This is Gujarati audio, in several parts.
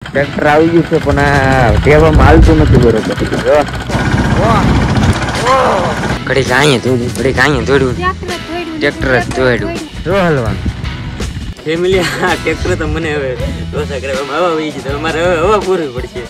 ટ્રેક્ટર આવી ગયું છે પણ આ ટેવામાં હાલતું નથી બરોબર. ઘડી કાંઈ દોડ્યું, ઘડી કાંઈ દોડ્યું, ટ્રેક્ટર જ દોડ્યું. જો હલવાનું ફેમિલી આ ટ્રેક્ટર તો મને હવે લોસા કરે હવા વહી ગઈ તો અમારે હવે હવા પૂરવી પડશે.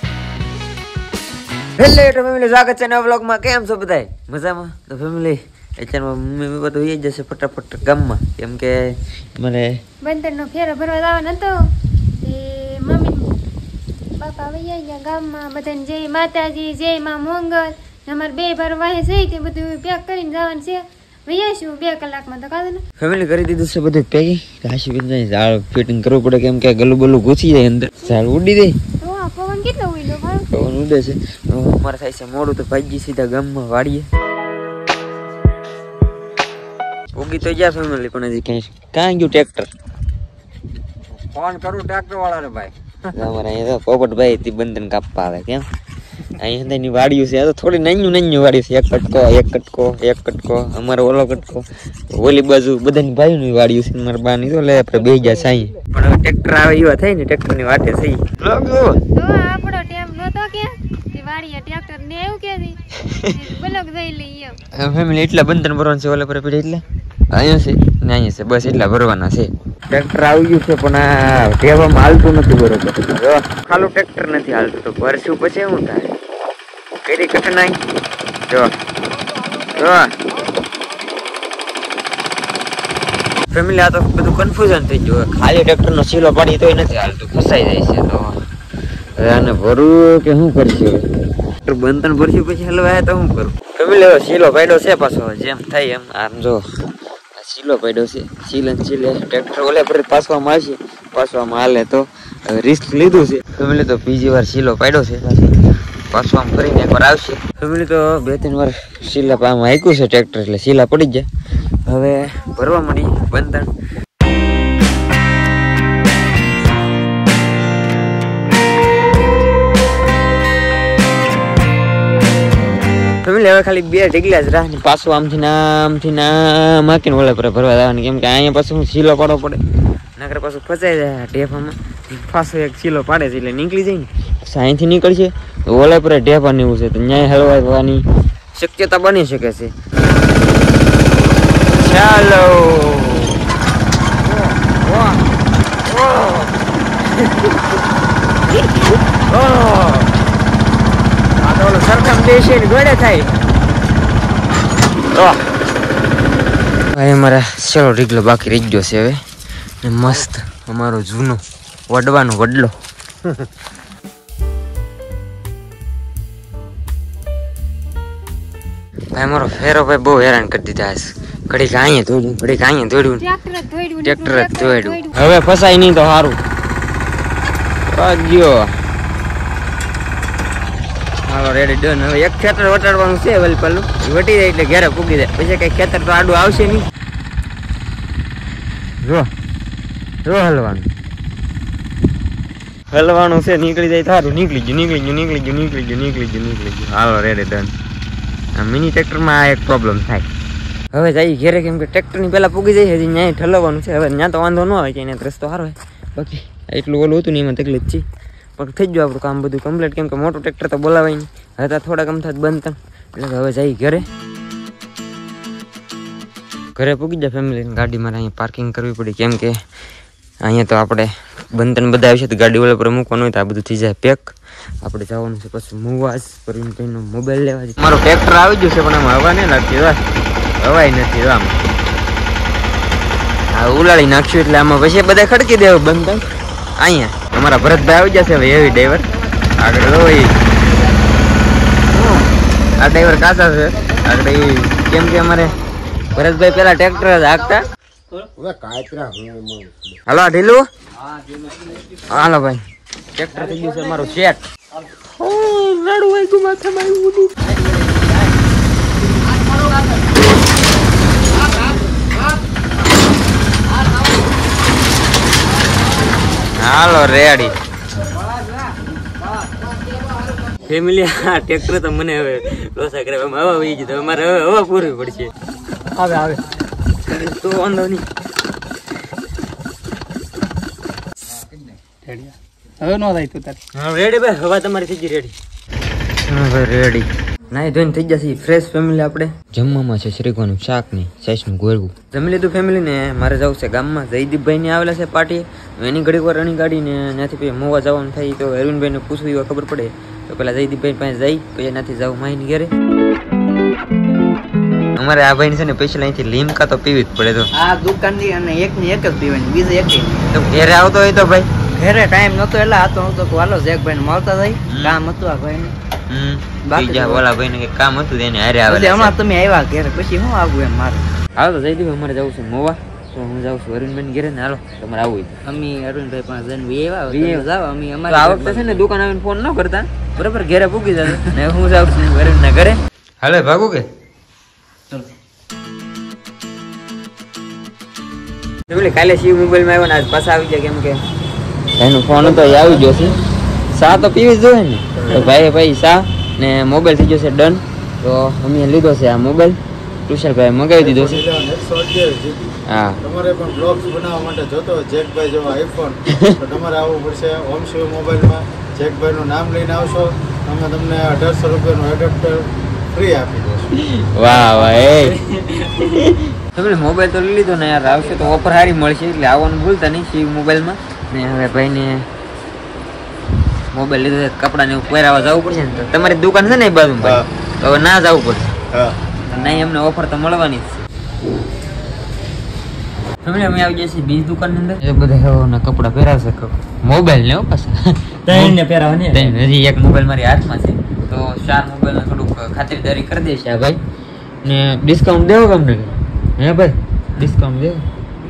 હેલો ફેમિલી, સ્વાગત છે નવા વ્લોગમાં. કેમ છો બધાય? મજામાં? તો ફેમિલી અત્યારમાં મમ્મી બધું એ જશે ફટાફટ ગામમાં, કેમ કે મને બંધનનો ફેરો ભરવા જવાનો હતો. તે મમ્મી બાપા વૈયા ગયા ગામમાં. બધાને જય માતાજી, જય માં મોંગલ. અમારે બે ભરવા છે તે બધું પેક કરીને જવાનું છે. વૈયાશું 2 કલાકમાં તો કાઢે ને. ફેમિલી કરી દીધું છે બધું પેકિંગ. રાશિબેન ઝાડ ફિટિંગ કરવું પડે, કેમ કે ગલું બલું ઘૂસી જાય અંદર, ઝાડ ઉડી દે. પવન કેટલો ઉડ્યો ભાઈ, પવન ઉડે છે. અમારે થાય છે મોડું તો ભાગી સીધા ગામમાં વાડીએ. ઉગી તો ગયા ફેમિલી, પણ હજી ક્યાં ગયું ટ્રેક્ટર? ફોન કરું ટ્રેક્ટર વાળાને ભાઈ. અમારે અહીંયા તો પોપટભાઈ થી બંધન કાપવા આવે. કેમ અહીંયા ની વાડીઓ છે, તો થોડી નાની વાડી છે. એક કટકો અમારો ઓલો કટકો, ઓલી બાજુ બધાની ભાઈઓની વાડીઓ છે. મારા બા ની તો લે આપણે બે ગયા સાઈ, પણ હવે ટ્રેક્ટર આવે એવા થાય ને, ટ્રેક્ટર ની વાટે થઈ. તો આપણો ટેમ નતો કે વાડીએ ટ્રેક્ટર ને એવું કે બ્લોક જઈ લઈએ. ફેમિલી એટલા બંધન ભરવાનું છે ઓલા પર પડી, એટલે અહીંયા છે ને અહીંયા છે, બસ એટલા ભરવાના છે. ટ્રેક્ટર આવી ગયું છે પણ આ ટેવામાં હાલતું નથી બરોબર. ખાલું ટ્રેક્ટર નથી હાલતું, તો ભરશું પછી શું થાય? કેરી કઠણાઈ જો ફેમિલી. આ તો બધું કન્ફ્યુઝન થઈ ગયું. ખાલી ટ્રેક્ટર નો સીલો પાડી તોય નથી હાલતું, ફસાઈ જાય છે. તો હવે આને ભરવું કે શું કરશું? બંધન ભરશું પછી હલવાય તો શું કરું? ફેમિલી હવે સીલો પાડ્યો છે પાછો, જેમ થાય એમ. આમ જો સીલો પાડ્યો છે, સીલે ટ્રેક્ટર ઓલે પર પાસવામાં આવશે, પાસવામાં હાલે તો રિસ્ક લીધું છે ફેમિલી. તો બીજી વાર સીલો પાડ્યો છે, પાછું આમ કરીને એકવાર આવશે ફેમિલી. તો 2-3 વાર સીલા આમ હાક્યું છે ટ્રેક્ટર, એટલે સીલા પડી જાય. હવે ભરવા મળી બંધન. ફેમિલી હવે ખાલી 2 ઢીકલા જ રાહ, પાછું આમથી નામ માકીને ઓલા પર ભરવા જવાનું, કેમ કે અહીંયા પાછું હું સીલો પાડવો પડે, નકર પાછું ફસાઈ જાય ઢેફામાં. પાછો એક સીલો પાડે છે એટલે નીકળી જાય ને. અહીંથી નીકળશે તો ઓલા પર ઢેફા નીવું છે, તો ન્યાય હલવાની શક્યતા બની શકે છે. ચાલો સરખમ દેશે ગળે થાય. ભાઈ અમારા ચલો ઢીકલો બાકી રહી ગયો છે હવે, ને મસ્ત અમારો જૂનો વડવાનો વડલો. ભાઈ અમારો ફેરો ભાઈ બહુ હેરાન કરી દીધા છે. ઘડી કાંઈ દોડ્યું, ઘડી કાંઈ દોડ્યું, ટ્રેક્ટર જ દોડ્યું. હવે ફસાય નહીં તો સારું. ગયો હાલો રેડી ડન. હવે એક ખેતર વટાડવાનું છે, વેલ પેલું વટી જાય એટલે ઘેરે પૂગી જાય. પછી કઈ ખેતર તો આડું આવશે નહીં. જો હલવાનું છે, નીકળી જાય સારું. નીકળી ગયું. હાલો રેડી ડન. મિની ટ્રેક્ટરમાં આ એક પ્રોબ્લેમ થાય. હવે જઈ ઘેરે, કેમ કે ટ્રેક્ટરની પહેલા પૂગી જાય, હજી ત્યાં ઠલવવાનું છે. હવે ત્યાં તો વાંધો ન આવે, ત્યાં રસ્તો સારો હોય. બાકી એટલું ઓલું હતું ને એમાં તકલીફ છે, પણ થઈ ગયું આપણું કામ બધું કમ્પ્લીટ, કેમ કે મોટું ટ્રેક્ટર તો બોલાવાય નહીં. હતા થોડા કમ થાય બંધ, એટલે હવે જઈ ઘરે પૂગી જાય ફેમિલી. ગાડી મારે અહીંયા પાર્કિંગ કરવી પડી, કેમ કે અહીંયા તો આપણે બંધન બધા આવશે તો ગાડી વાળા પર મૂકવાનું હોય તો આ બધું થઈ જાય પેક. આપણે જવાનું છે પછી મુવાજ પ્રવીણભાઈનો મોબાઈલ લેવા છે. મારું ટ્રેક્ટર આવી ગયું છે પણ આમાં હવા નહીં લાગતી, હવાય નથી. આમ આ ઉલાળી નાખ્યું એટલે આમાં પછી બધા ખડકી દેવું બંધન. અહીંયા અમારા ભરતભાઈ આવી જશે હવે, એવી ડ્રાઈવર આગળ હોય. આ ડ્રાઈવર કાચા છે આગળ, કેમ કે અમારે ભરતભાઈ પેલા ટ્રેક્ટર જ હાંકતા. હાલો ઢીલું, હાલો ભાઈ ટ્રેક્ટર થઈ ગયું છે અમારું સેટ. હાલો રેડી. ફેમિલી આ ટ્રેક્ટર તો મને હવે લોસા કરે હવા વહી ગઈ તો અમારે હવે હવા પૂરવી પડશે. આવે તો વાંધો નહીં. હવે નો થાય તું તારે. હા રેડી ભાઈ, હવા તમારી થઈ ગઈ રેડી. રેડી નાઈ ધોઈને થઈ જશે ફ્રેશ ફેમિલી. આપણે જમવામાં છે શ્રીકોનું શાક ને સાઈસનું ગોળવું જમી લીધું ફેમિલી ને. મારે જવું છે ગામમાં, જયદીપભાઈ ને આવેલા છે પાર્ટી. એની ઘડીક વાર રણી ગાડીને ત્યાંથી પછી મોવા જવાનું થાય તો અરવિંદભાઈ ને પૂછવું એવા ખબર પડે તો પેલા જયદીપભાઈ પાસે જઈ પછી એનાથી જવું માહીને ઘેરે. અમારે આ ભાઈ છે ને સ્પેશિયલ અહીંથી લીમકા તો પીવી જ પડે. તો આ દુકાનની અને એકની એક જ પીવાની, બીજી એક તો ઘેરે આવતો હોય તો ભાઈ ઘરે ટાઈમ નતો એટલે આતો હું તો હાલો જેકભાઈ ને મળતા જાય, કામ હતું આ ભાઈ ને. બીજા ઓલા ભાઈ ને કામ હતું એને હારે આવે. હમણાં તમે આવ્યા ઘરે પછી હું આવું એમ મારે. હાલો તો જયદીપ અમારે જવું છે મોવા તો હું જાઉં છું અરવિંદભાઈ ઘેરે ને. હાલો તમારે આવવું હોય અમે અરુણભાઈ પાસે જઈને જાવ. અમે અમારે આ વખતે છે ને દુકાન આવીને ફોન ન કરતા, બરાબર ઘેરે પૂકી જશે ને હું જાઉં છું અરવિંદ ના ઘરે. હાલે ભાગુ કે કાલે શિવ મોબાઈલ માં આવ્યો ને આજ પાછા આવી જાય કેમ કે એનો ફોન હતો એ આવી ગયો છે. સા તો પીવી જ જોઈએ ને તો ભાઈ સા ને મોબાઈલ થઈ ગયો છે ડન. તો અમે લીધો છે આ મોબાઈલ, તુષારભાઈ મગાવી દીધો છે. હા તમારે પણ બ્લોગ્સ બનાવવા માટે જોતો જેકભાઈ જેવો આઈફોન તો તમારે આવવું પડશે ઓમ શિવ મોબાઈલમાં. જેકભાઈ નું નામ લઈને આવશો અમે તમને 1800 રૂપિયાનું એડેપ્ટર ફ્રી આપી દઈશું. વાહ તમે મોબાઈલ તો લઈ લીધો ને યાર, આવશે તો ઓફર સારી મળશે એટલે આવવાનું ભૂલતા નહીં શિવ મોબાઈલમાં. ને હવે ભાઈને મોબાઈલ લીધો છે, કપડા ને પહેરાવા જવું પડશે ને. તો તમારી દુકાન છે ને એ બાજુ તો હવે ના જવું પડશે. નહીં એમને ઓફર તો મળવાની જ છે. અમે આવી જઈએ બીજી દુકાન ની અંદર એ બધા કપડા પહેરાવશે મોબાઈલ ને પાછા ને પહેરાવાની. હજી એક મોબાઈલ મારી હાથમાં છે તો 4 મોબાઈલ ને થોડુંક ખાતરીદારી કરી દેશે આ ભાઈ ને. ડિસ્કાઉન્ટ દેવો તમને હે ભાઈ? ડિસ્કાઉન્ટ દેવો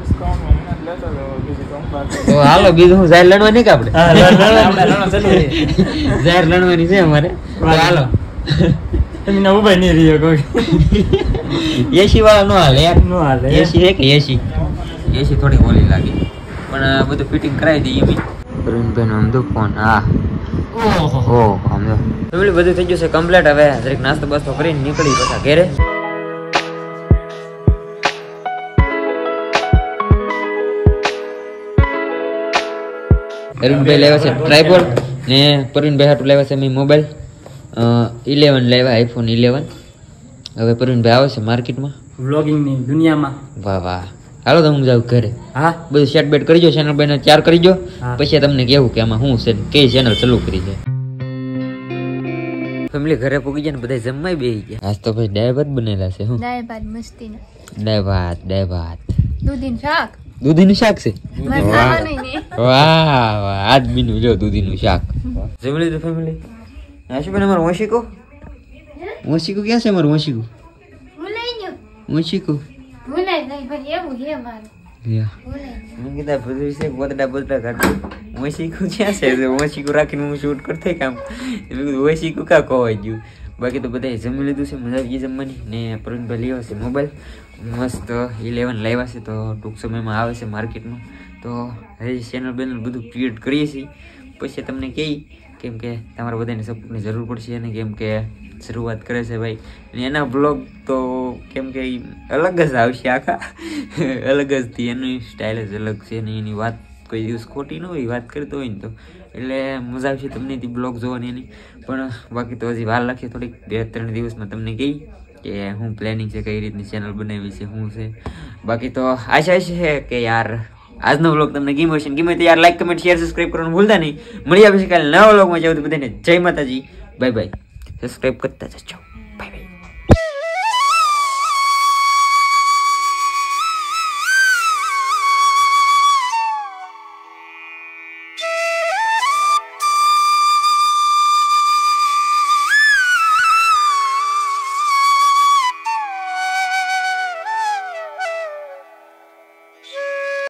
તો હાલો. બીજું હું જાહેર લડવાની કે આપણે જાહેર લડવાની છે અમારે. હાલો એસી વાળા નો હાલે યાર. એસી છે કે એસી થોડી ઓલી લાગે પણ બધું ફિટિંગ કરાવી દઈએ અમે. અરવિંદભાઈ નો આમદો ફોન. હા ઓહો આમદો બધું થઈ ગયું છે કમ્પ્લીટ. હવે દરેક નાસ્તો બાસ્તો કરીને નીકળી પાછા ઘેરે. અરવિંદભાઈ લાવ્યા છે ટ્રાયપોડ ને પરવીનભાઈ હાટું લાવ્યા છે મેં મોબાઈલ 11 લાવ્યા, આઈફોન 11. હવે પરવીનભાઈ આવે છે માર્કેટમાં વ્લોગિંગ ની દુનિયામાં. વાહ હાલો તો હું જાઉં ઘરે. હા બધું સેટ બેટ કરજો, ચેનલ ભાઈને તૈયાર કરજો પછી તમને કેવું કે આમાં શું છે કઈ ચેનલ ચાલુ કરી છે. ફેમિલી ઘરે પૂગી જાય ને બધા જમવાય બેસી ગયા. આજ તો ભાઈ દાળ ભાત બનેલા છે. હું દાળ ભાત મસ્તી ના દાળ ભાત દૂધીનું શાક. દૂધીનું શાક છે. વાહ વાહ આજ બીનું જો દૂધીનું શાક જમી લીધું ફેમિલી. આશુભાઈ અમારું વંશીકો ક્યાં છે? અમારું વંશીકો ભૂલાઈ નહીં ભાઈ, એવું છે મારું. મેં કીધા બધું છે બોતડા કાઢું. વંશીકો ક્યાં છે? વંશીકો રાખીને હું શૂટ કરતો કામ. મેં કીધું વંશીકો કાં ખોવાઈ ગયું. બાકી તો બધા જમી લીધું છે, મજા આવી ગઈ જમવાની. ને પરવીનભાઈ લેવા છે મોબાઈલ મસ્ત 11 લાવ્યા છે તો ટૂંક સમયમાં આવે છે માર્કેટમાં. તો હજી ચેનલ બેનલ બધું ક્રિએટ કરીએ છીએ પછી તમને કહી કેમ કે તમારા બધાની સપોર્ટની જરૂર પડશે. અને કેમ કે શરૂઆત કરે છે ભાઈ અને એના બ્લોગ તો કેમ કે અલગ જ આવશે, આખા અલગ જ થી. એની સ્ટાઇલ જ અલગ છે અને એની વાત કોઈ દિવસ ખોટી ન હોય, વાત કરતો હોય ને તો એટલે મજા આવશે તમને તે બ્લોગ જોવાની એની. પણ બાકી તો હજી વાર લાગશે થોડીક, 2-3 દિવસમાં તમને કહી કે હું પ્લાનિંગ છે, કઈ રીતની ચેનલ બનાવી છે, શું છે. બાકી તો આશા છે કે યાર આજનો વ્લોગ તમને ગમ્યો હશે. ગમે તો યાર લાઈક કમેન્ટ શેર સબસ્ક્રાઇબ કરવાનું ભૂલતા નહીં. મળી આવે છે કાલે નવા વ્લોગમાં. જાવ તો બધાને જય માતાજી, બાય બાય. સબસ્ક્રાઇબ કરતા જજો.